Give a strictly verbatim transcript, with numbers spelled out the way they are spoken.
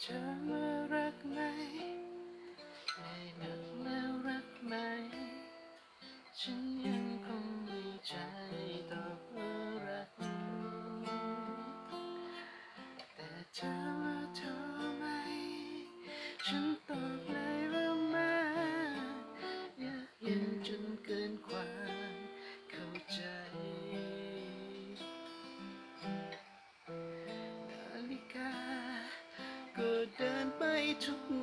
เธอมารักไหมได้หนักแล้วรักไหมฉันยังคงมีใจตอบว่ารักแต่เธอมาโทรไหมฉันตอบเลยว่าไม่อยากเย็นจนเกินความเข้าใจนาฬิกาก็เดินไปทุก